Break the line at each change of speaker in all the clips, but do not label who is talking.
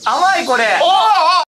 甘いこれ。
はい、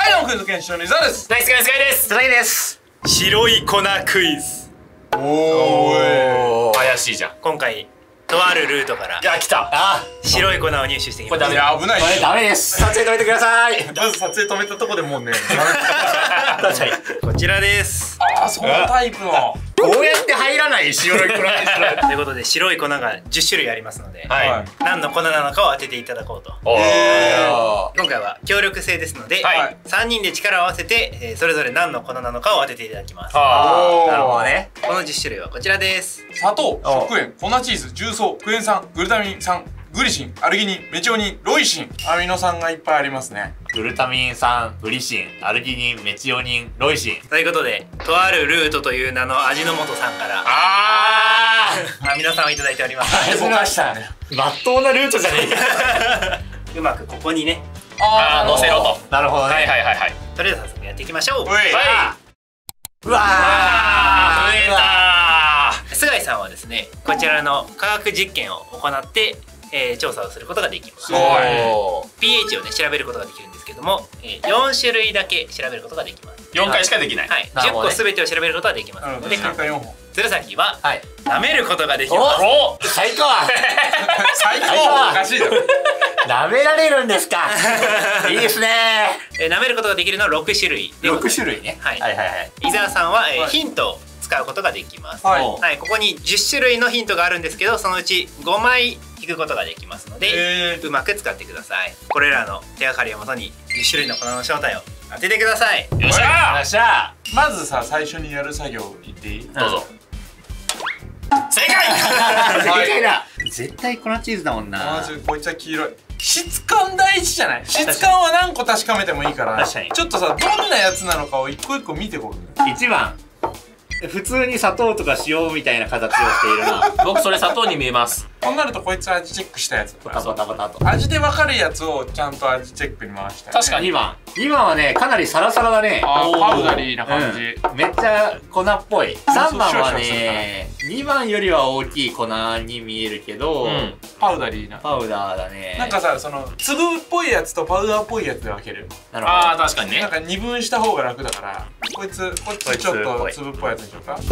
どうもクイズ研修の伊沢です。
ナイスガイスガイです。
つらいです。
白い粉クイズ。
おー、
怪しいじゃん。
今回とあるルートから
来た。
白い粉を入手してきました。
いや、危ない。
これダメです。撮影止めてください。
まず撮影止めたとこでもうね。
確かに。こちらです。
ああ、そのタイプの。
こうやって入らない白い粉にする。ということで白い粉が10種類ありますので、
はい。
何の粉なのかを当てていただこうと。今回は協力制ですので、3人で力を合わせてそれぞれ何の粉なのかを当てていただきます。なるほどね。この10種類はこちらです。
砂糖、食塩、粉チーズ、重曹、クエン酸、グルタミン酸、グリシン、アルギニン、メチオニン、ロイシン、アミノ酸がいっぱいありますね。
グルタミン酸、グリシン、アルギニン、メチオニン、ロイシン。
ということで、とあるルートという名の味の素さんからアミノ酸をいただいております。
ぼかしたね。
まっとうなルートじゃねえか。
うまくここにね、
乗せろと。
なるほどね。
はいはいはいはい。
とりあえず早速やっていきましょう。
はい。
うわ
増えた
ー。菅井さんはですね、こちらの科学実験を行って調査をすることができます。pH をね調べることができるんですけども、4種類だけ調べることができます。
4回しかできない。
はい、10個すべてを調べることができますので、鶴崎は舐めることができます。
お、最高。
最高。おかしいだろ。
舐められるんですか。いいですね。
舐めることができるのは6種類でございます。
6種類ね。
はい
はいはいはい。
伊沢さんはヒントを使うことができます。
はい、
ここに10種類のヒントがあるんですけど、そのうち5枚引くことができますので、うまく使ってください。これらの手がかりをもとに10種類の粉の正体を当ててください。
よっしゃ
よっしゃ。
まずさ、最初にやる作業言っていい？
どうぞ。正解。
正解だ。絶対粉チーズだもんな。
まずこいつは黄色い。質感大事じゃない？質感は何個確かめてもいいから、ちょっとさ、どんなやつなのかを一個一個見てこう。
1番。普通に砂糖とか塩みたいな形をしているな。
僕それ砂糖に見えます。
こうなるとこいつ味チェックしたやつ。
バタバタバタと。
味で分かるやつをちゃんと味チェックに回したい、ね。
確かに。
2番。2番はね、かなりサラサラだね。
パウダリーな感じ。
めっちゃ粉っぽい。3番はね、2番よりは大きい粉に見えるけど、
パウダリーな。
パウダーだね。
なんかさ、その粒っぽいやつとパウダーっぽいやつで分ける。
なるほど。
ああ、確かにね。
なんか二分した方が楽だから、こっちちょっと粒っぽいやつにしようか。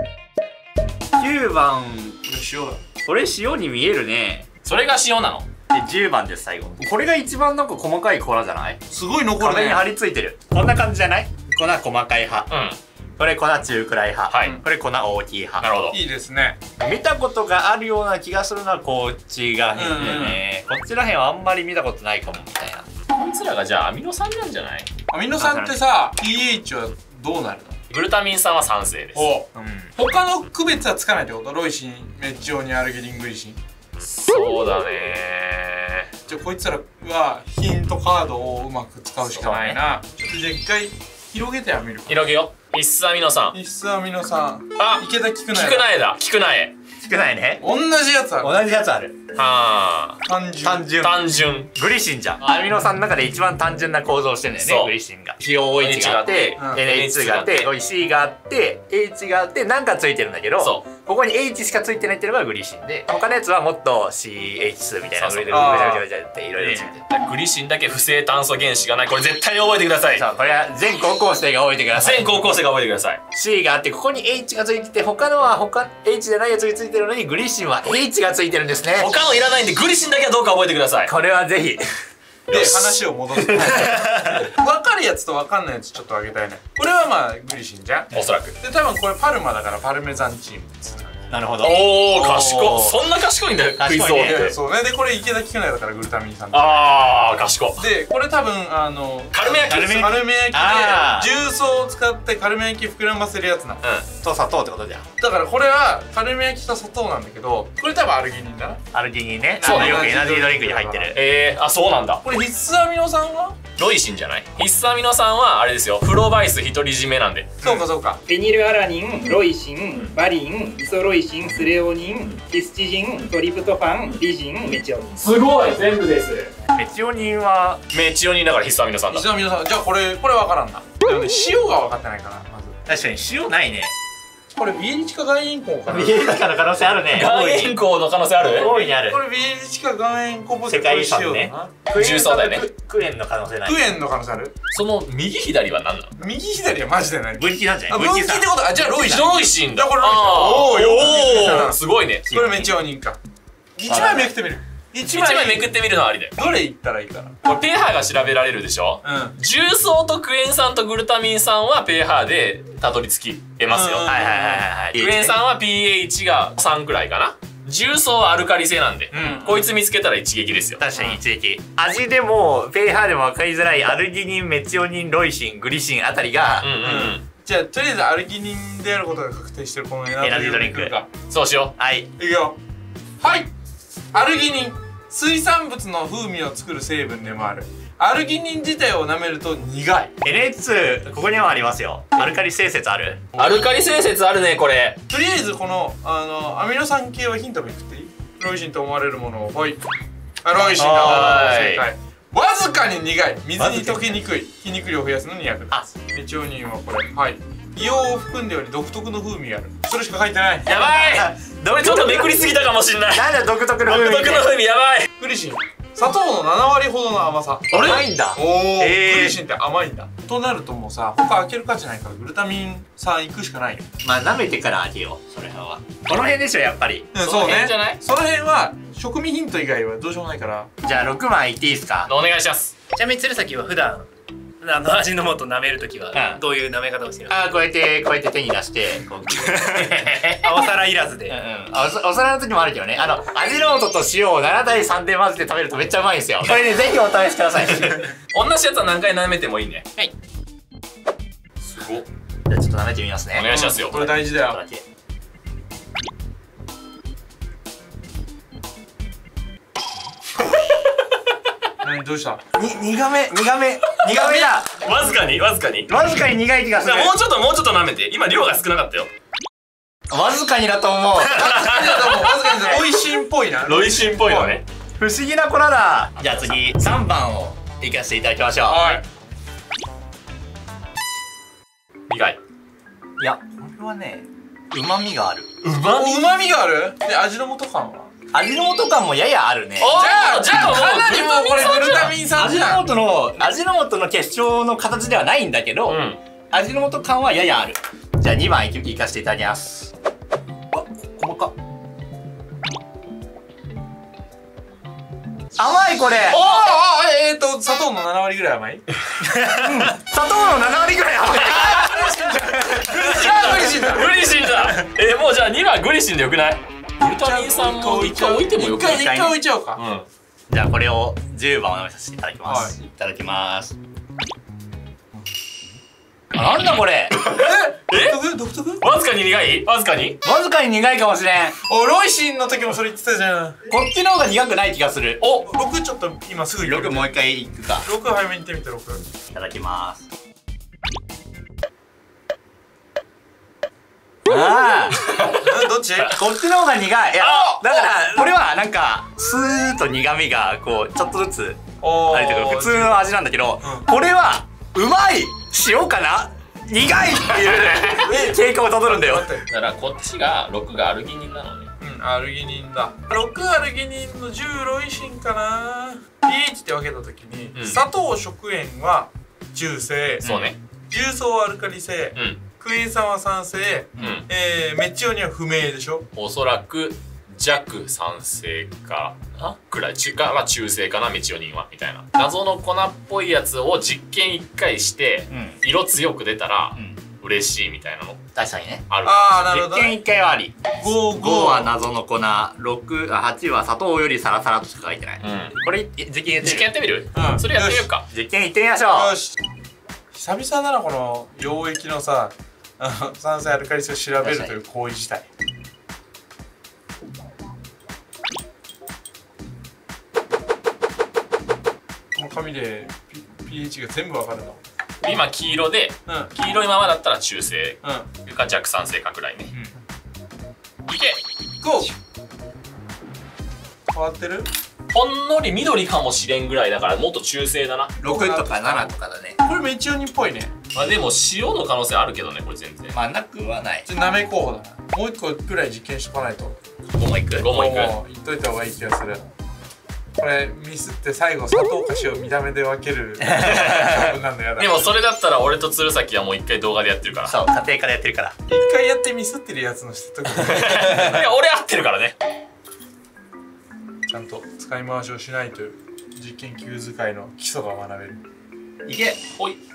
9番、
塩だ。
これ塩に見えるね。
それが塩なの。
で、10番です、最後。これが一番なんか細かい粉じゃない？
すごい残るね。
壁に張り付いてる。こんな感じじゃない？粉細かい派。これ粉中くらい派。
はい。
これ粉大きい派。
なるほど。
いいですね。
見たことがあるような気がするのはこっちが変だよね。こっちら辺はあんまり見たことないかもみたいな。
こいつらがじゃあアミノ酸なんじゃない？
アミノ酸ってさ、pH はどうなるの？
グルタミン酸は酸性です。
他の区別はつかないってこと？ロイシン、メチオニン、アルギニン、グリシン。
そうだね。
じゃあこいつらはヒントカードをうまく使うしかないな。ちょっとじゃあ一回広げてはみるか。
広げよう。必須アミノ酸。
必須アミノ酸。
あ、
池田菊苗。
菊苗だ。菊苗。
少ないね。
同じやつある。
同じやつある。
はあ。
単純。グリシンじゃん。アミノ酸の中で一番単純な構造をしてるんだよね、グリシンが。COH があって、NH2 があって、C があって、H があって、なんかついてるんだけど、ここに H しかついてないっていうのがグリシンで、他のやつはもっと CH2 みたいな、いろいろついてる。
グリシンだけ不正炭素原子がない。これ絶対に覚えてください。
そう、これは全高校生が覚えてください。
全高校生が覚えてください。
C があって、ここに H がついてて、他のはH じゃないやつがついてるのに、グリシンは H がついてるんですね。
他のいらないんで、グリシンだけはどうか覚えてください。
これはぜひ。
で、話を戻す。分かるやつと分かんないやつちょっとあげたいね。これはまあグリシンじゃん。
おそらく。
で、多分これパルマだからパルメザンチームです。
なるほど。
おお、賢い。そんな賢いんだよ、クイズ王って。
そうね。で、これ池田菊苗だからグルタミン酸。
ああ、賢い。
で、これ多分
カルメ焼き。
カルメ焼きで重曹を使ってカルメ焼き膨らませるやつなの。
と砂糖ってことじゃん。
だからこれはカルメ焼きと砂糖なんだけど、これ多分アルギニンだな。
アルギニンね。
そうね。
よくエナジードリンクに入ってる。
あ、そうなんだ。
これ必須アミノ酸は
ロイシンじゃない？必須アミノ酸はあれですよ。フロバイス独り占めなんで。
そうかそうか。
フェニルアラニン、ロイシン、バリン、イソロイシン、スレオニン、ヒスチジン、トリプトファン、リジン、メチオニン。
すごい、全部です。
メチオニンは
メチオニンだから必須アミノ酸だ。
必須アミノ酸。じゃあこれ分からんな。でもね、塩が分かってないかな。まず
確かに塩ないね。
これビエリチカ岩塩鉱かな。
ビエリチカの可能性あるね。
岩塩鉱の可能性ある？
大いにある。
これビエリチカ岩塩鉱物
世界遺産ね。
重曹だよね。
クエンの可能性ない。
クエンの可能性ある？
その右左は何なの？
右左はマジでない。
分岐なんじゃない？
分岐ってこと？あ、じゃあロイシン。
ロイシンだ。
これロイシン。おお、よく
すごいね。
これメチオニンか。1枚めくってみる。
1枚めくってみるのはありだよ。
どれいったらいいかな。
これ pH が調べられるでしょ。重曹とクエン酸とグルタミン酸は pH でたどり着けますよ。クエン酸は pH が3くらいかな。重曹はアルカリ性なんで、こいつ見つけたら一撃ですよ。
確かに一撃。味でも pH でも分かりづらいアルギニン、メチオニン、ロイシン、グリシンあたりが、
じゃあとりあえずアルギニンであることが確定してるこのエナジードリンクか。
そうしよ
う。はい。
いくよ。はい。アルギニン、水産物の風味を作る成分でもある。アルギニン自体を舐めると苦い。
NH2 ここにもありますよ。アルカリ性説ある？
アルカリ性説あるねこれ。
とりあえずこのアミノ酸系はヒントめくっていい？ロイシンと思われるものを。はい。ロイシンだ。正解。わずかに苦い。水に溶けにくい。筋肉量を増やすのに役立つ。メチオニンはこれ。はい。硫黄を含んでおり独特の風味がある。それしか書いてない。
やばい。これちょっとめくりすぎたかもしんない。
なんだ独特の風味。
独特の風味やばい。
グリシン。砂糖の7割ほどの甘さ。
甘いんだ。
おお。グリシンって甘いんだ。となるともうさ、他開ける価値ないからグルタミン酸いくしかないよ。
まあ舐めてから開けよう。それは。この辺でしょやっぱり。
そうね。
じゃない？
その辺は食味ヒント以外はどうしようもないから。
じゃあ6枚いっていいですか？
お願いします。
ちなみに鶴崎は普段味の素舐めるときはどういう舐め方をしてるの？
こうやって手に出して
お皿いらずで。
お皿の時もあるけどね。味の素と塩を7対3で混ぜて食べるとめっちゃうまいんですよ。これねぜひお試しください。
同じやつは何回舐めてもいいね。
はい。
すごっ。
じゃあちょっと舐めてみますね。
お願いしますよ。
これ大事だよ。どうした？
苦めだ。
わずかに
わずかに苦い気がする。
もうちょっと舐めて。今量が少なかったよ。
わずかにだと思う。わず
かにだ。ロイシンっぽいな。
ロイシンっぽいのね。
不思議な粉だ。じゃあ次3番をいかせていただきましょう。
はい。
苦い。
いや、これはね、旨味がある。
旨味がある？で、味の素感は？
味の素感もややあるね。
じゃあ
かなりもうこれグルタミン酸じゃん。
味の素の結晶の形ではないんだけど、味の素感はややある。じゃあ2番いかせていただきます。細かっ。甘いこれ。
砂糖の7割ぐらい甘い？
砂糖の7割ぐらい甘い。
グリシンだ。
グリシンだ。もうじゃあ2番グリシンでよくない？グルタミン酸も一回置いてもよくない？
一回置いちゃおうか。
じゃあこれを10番お舐めさせていただきます。いただきます。なんだこれ。
独特？
わずかに苦い？わずかに
苦いかもしれん。
ロイシンの時もそれ言ってたじゃん。
こっちの方が苦くない気がする。
6ちょっと今すぐ
6もう一回いくか。
6早めにいってみて。6
いただきます。ああ
どっち？
こっちの方が苦い。いやだからこれはなんかスーッと苦味がこうちょっとずつあるけど普通の味なんだけど、これはうまい塩かな苦いっていう経過をたどるんだよ。
だからこっちが6がアルギニンなのね。
アルギニンだ。6アルギニンの10ロイシンかな。pH って分けた時に砂糖食塩は中性、
そうね。
重曹はアルカリ性、クエン酸は酸性、メチオニンは不明でしょ。
おそらく弱酸性かくらいまあ中性かなメチオニンはみたいな謎の粉っぽいやつを実験1回して色強く出たら嬉しいみたいなの
確かにね
あるか
もしれない。実験1回はあり。5は謎の粉、8は砂糖よりサラサラとしか書いてない。これ実験
やってみる？それやってみようか。
実験いってみましょう。
よし。久々だなこの溶液のさ酸性アルカリ性を調べるという行為自体。この紙で pH が全部わかるの。
今黄色で、黄色いままだったら中性か弱酸性かくらいね。いけ！
ゴー！変わってる？
ほんのり緑かもしれんぐらいだからもっと中性だな。
6とか7とかだね。
これメチオニンっぽいね。
まあでも塩の可能性あるけどね、これ全然。
まあなくはない。
なめ候補だな。もう1個くらい実験しとかないと。
5もいく。
5もいく。
言っといた方がいい気がする。これミスって最後砂糖か塩見た目で分ける勝負なんだよ。
でもそれだったら俺と鶴崎はもう1回動画でやってるから。
そう、家庭からやってるから。
1回やってミスってるやつの人とか
いや俺合ってるからね。
ちゃんと使い回しをしないと実験級使いの基礎が学べる。
いけ。
おい。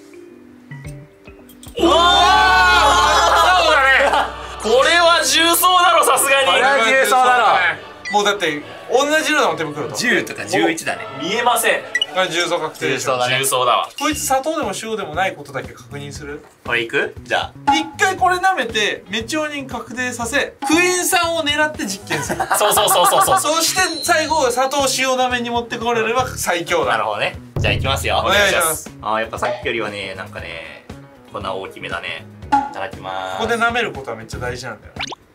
おお、そうだね。
これは重曹だろ、さすがに。
これは重曹だろ。
もうだって同じ色だもん、手袋と。
10とか11だね。
見えません。
これ重曹確定でしょ。
重曹だわ。
こいつ砂糖でも塩でもないことだけ確認する。
これいく？じゃあ
一回これ舐めてメチオニン確定させ、クエン酸を狙って実験する。
そう
そして最後砂糖塩なめに持ってこれれば最強だ。
なるほどね。じゃあいきますよ。
お願いします。
あー、やっぱさっきよりはね、なんかね、こんな大きめだね。いただきます。
ここで舐めることはめっちゃ大事なんだよ。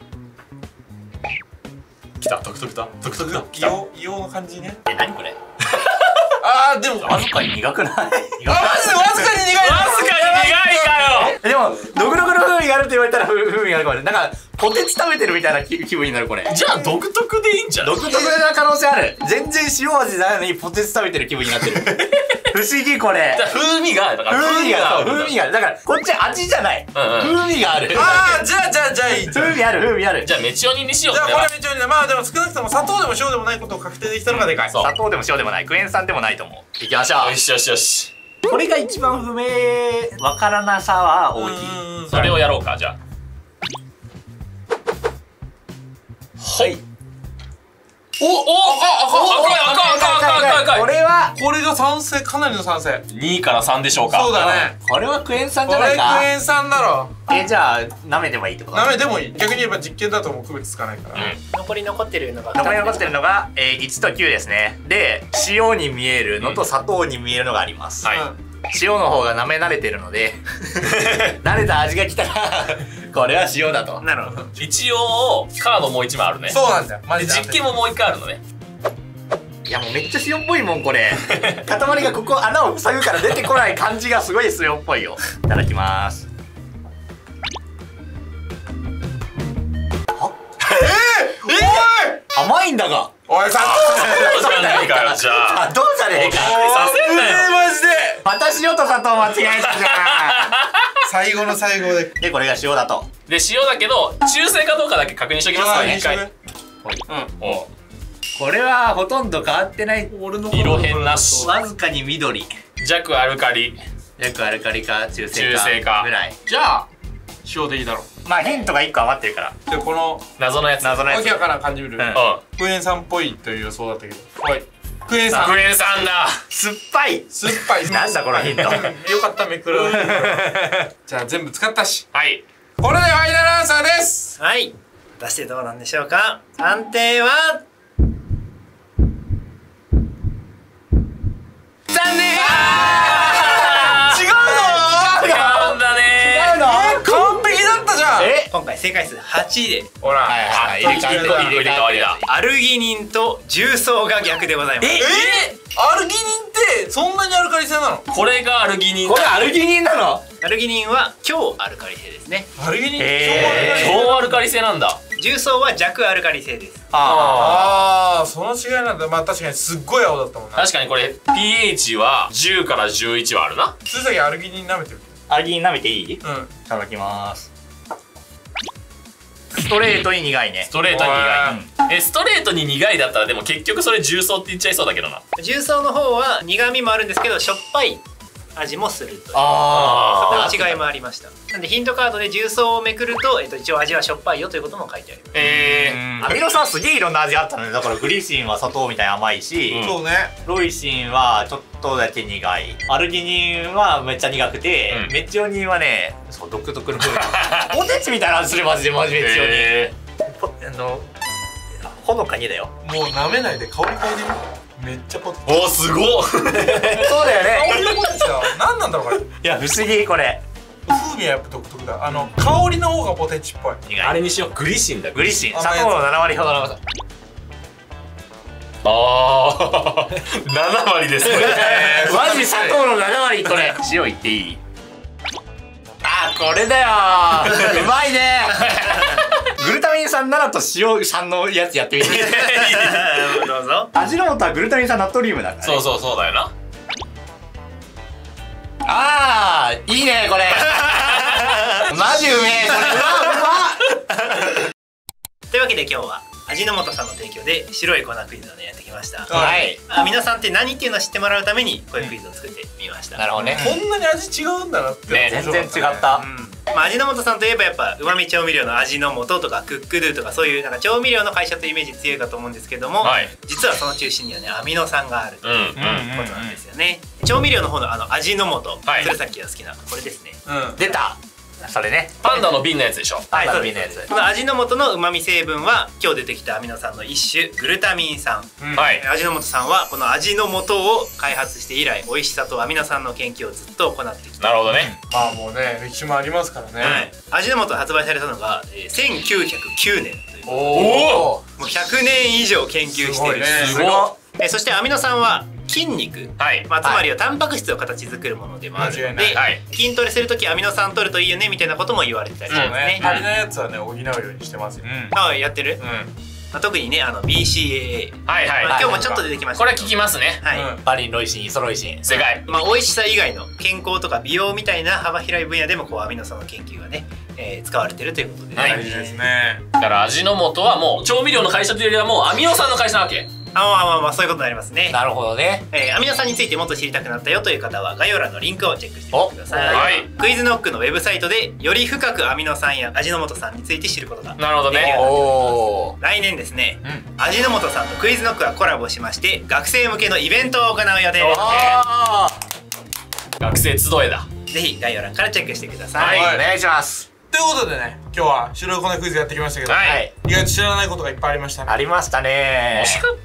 きた、独特だ。
硫黄の感じね。
何これ？
あー、でも
わずかに苦くない？
マジでわずかに苦い。
わずかに苦いかよ。
でも独特の風味があるって言われたら風味があるかもしれない。なんかポテチ食べてるみたいな気分になるこれ。
じゃあ独特でいいんじゃない？
独特な可能性ある。全然塩味ないのにポテチ食べてる気分になってる。不思議これ。
風味がある。
風味がある。だからこっち味じゃない。風味がある。
ああ、じゃあいい。
風味ある。
じゃあメチオニンにしよう。
じゃあこれメチオニンだ。まあでも少なくとも砂糖でも塩でもないことを確定できたのがでかい。
砂糖でも塩でもない。クエン酸でもないと思う。いきましょう。
よし。
これが一番不明わからなさは大きい。
それをやろうか、じゃあ。はい。赤い。
これが賛成、かなりの賛成。
2から3でしょうか。
そうだね。
これはクエン酸じ
これ
ゃないか。
クエン酸だろ。
じゃあ舐めてもいいってこと？
舐めてもいい。逆に言えば実験だともう区別つかないから。
残ってるのが
1と9ですね。で、塩に見えるのと砂糖に見えるのがあります。塩の方が舐め慣れてるので慣れた味が来たらこれは塩だと。
なるほど。
一応カードもう1枚あるね。
そうなんだよ。
で実験ももう1回あるのね。
いやもうめっちゃ塩っぽいもんこれ。塊がここ穴を塞ぐから出てこない感じがすごい塩っぽいよ。いただきます。甘いんだが。
おい、砂糖
じゃないかよ、じゃあ。
砂糖じゃねえか。
させんなよ。
マジで
また塩と砂糖間違えたじゃん。
最後の最後で。
でこれが塩だと。
で塩だけど中性かどうかだけ確認しときますね、一回。
これはほとんど変わってない。
色変なし。
わずかに緑。
弱アルカリ。
弱アルカリか中性かぐらい。
じゃあ塩でいいだろう。
まあヒントが1個余ってるから。
でこの
謎のやつ。
わけわからん感じ見る。クエン酸っぽいという予想だったけど。はい。クエン酸。
クエン酸だ。
酸っぱい。
酸っぱい。
なんだこのヒント。よ
かっためくる。じゃあ全部使ったし。
はい。
これでファイナルアンサーです。
はい。果たしてどうなんでしょうか。判定は残念。今回正解数8で
ほら
入れ替わりだ。
アルギニンと重曹が逆でございます。
アルギニンってそんなにアルカリ性なの？
これがアルギニン。
これアルギニンなの？
アルギニンは強アルカリ性ですね。
アルギニン
強アルカリ性なんだ。
重曹は弱アルカリ性です。
ああ、その違いなんだ。まあ確かにすっごい青だったもんな。
確かにこれ pH は10から11はあるな。
ついさきアルギニン舐めてる。
アルギニン舐めていい？いただきます。ストレートに苦いね。
ストレートに苦い。ストレートに苦いだったらでも結局それ重曹って言っちゃいそうだけどな。
重曹の方は苦味もあるんですけどしょっぱい味もするという、そこの違いもありました。なんでヒントカードで重曹をめくると、一応味はしょっぱいよということも書いてあります。
アミノ酸すげえいろんな味あったのね。だからグリシンは砂糖みたいに甘いし、
そうね。
ロイシンはちょっとだけ苦い。アルギニンはめっちゃ苦くて、メチオニンはね、そう独特の風味。ポテチみたいな味するマジでメチオニン。ほのかにだよ。
もう舐めないで香り嗅いでみ。めっちゃポテチ。
おーすごっ。
そうだよね。
香りのポテチだ。何なんだろうこれ。
いや不思議これ。
風味はやっぱ独特だ。香りの方がポテチっぽい。
あれにしよう。グリシンだ。
グリシン。砂糖の7割ほどの甘さ。
7割ですね。
マジ砂糖の7割これ。塩いっていい？ これだよー。うまいねグルタミン酸7と塩酸のやつやってみて
どうぞ。
味の素はグルタミン酸ナトリウムだからね。
そうそうそうだよな。
あーいいねこれマジうめえこれ。うまっ
というわけで今日は味の素さんの提供で白い粉クイズをねやってきました。
はい。
皆さんって何っていうのを知ってもらうためにこういうクイズを作ってみました。
なるほどね。
こんなに味違うんだなって。
全然違った。
味の素さんといえばやっぱ旨味調味料の味の素とかクックドゥとかそういうなんか調味料の会社というイメージ強いかと思うんですけども、実はその中心にはねアミノ酸があるということなんですよね。調味料の方の味の素、鶴崎が好きなこれですね。
出た。それね。
パンダの瓶のやつでしょ。
はい、そうです。この味の素の旨味成分は今日出てきたアミノ酸の一種グルタミン酸。味の素さんはこの味の素を開発して以来美味しさとアミノ酸の研究をずっと行ってきた。
なるほどね。
まあもうね歴史もありますからね。
味の素発売されたのが1909年という。おお。もう100年以上研究している。
すごい。
そしてアミノ酸は筋肉、つまりはタンパク質を形作るものでもあるので、筋トレするときアミノ酸取るといいよねみたいなことも言われてたりしますね。
足りないやつはね補うようにしてますよ。
やってる？特にねBCAA、今日もちょっと出てきました。
これは聞きますね。
バリン、ロイシン、イソロイシン。
正解。
美味しさ以外の健康とか美容みたいな幅広い分野でもこうアミノ酸の研究がね使われてるということで。
大事ですね。
だから味の素はもう調味料の会社というよりはもうアミノ酸の会社なわけ。
まあそういうことになりますね。
なるほどね。
アミノ酸についてもっと知りたくなったよという方は概要欄のリンクをチェックしてみてください。クイズノックのウェブサイトでより深くアミノ酸や味の素さんについて知ることができるようになっております。来年ですね、味の素さんとクイズノックがコラボしまして学生向けのイベントを行う予定です。
学生集えだ。
ぜひ概要欄からチェックしてください。
お願いします。
ということでね今日は白い粉クイズやってきましたけど、意外と知らないことがいっぱいありましたね。
ありましたね。
惜しかった。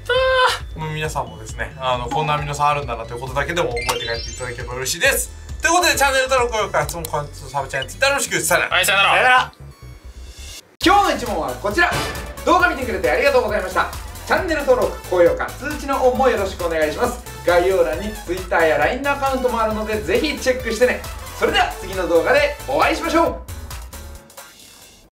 皆さんもですねこんなアミノ酸あるんだなということだけでも覚えて帰っていただければ嬉しいです。ということでチャンネル登録、高評価、質問、コメント、サブチャンネル、Twitterよろしく。さよなら。
さよなら。
今日の一問はこちら。動画見てくれてありがとうございました。チャンネル登録、高評価、通知のオンもよろしくお願いします。概要欄に Twitter や LINE のアカウントもあるのでぜひチェックしてね。それでは次の動画でお会いしましょう。